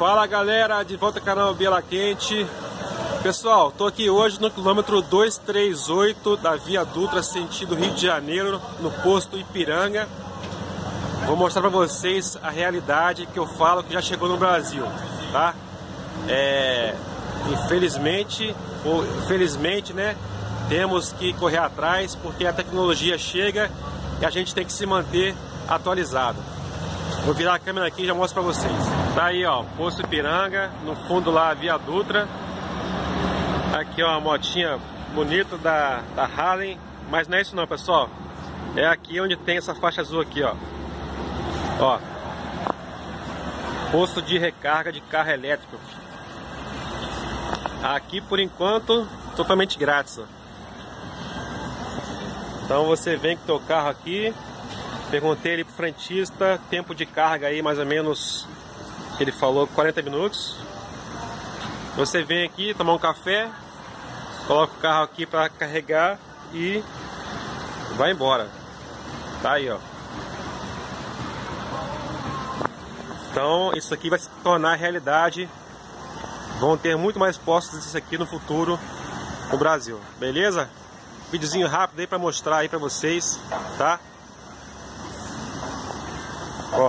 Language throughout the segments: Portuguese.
Fala galera, de volta ao canal Biela Quente. Pessoal, tô aqui hoje no quilômetro 238 da Via Dutra, sentido Rio de Janeiro, no posto Ipiranga. Vou mostrar pra vocês a realidade que eu falo que já chegou no Brasil, tá? Infelizmente, ou felizmente, né? Temos que correr atrás porque a tecnologia chega e a gente tem que se manter atualizado. Vou virar a câmera aqui e já mostro pra vocês. Tá aí, ó, posto Ipiranga, no fundo lá a Via Dutra. Aqui, ó, a motinha bonita da Harley. Mas não é isso não, pessoal. É aqui onde tem essa faixa azul aqui, ó. Ó, posto de recarga de carro elétrico. Aqui, por enquanto, totalmente grátis, ó. Então você vem com o teu carro aqui. Perguntei ele pro frentista, tempo de carga aí mais ou menos, ele falou 40 minutos. Você vem aqui tomar um café, coloca o carro aqui para carregar e vai embora. Tá aí, ó. Então isso aqui vai se tornar realidade. Vão ter muito mais postos disso aqui no futuro no Brasil, beleza? Videozinho rápido aí para mostrar aí para vocês, tá? Ó,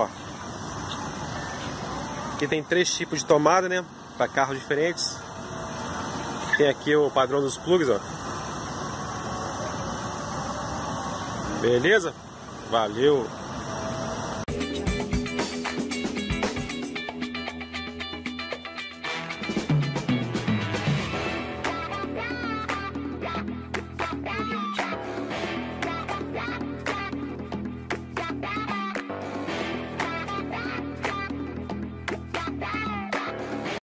aqui tem 3 tipos de tomada, né, para carros diferentes. Tem aqui o padrão dos plugs, ó. Beleza? Valeu!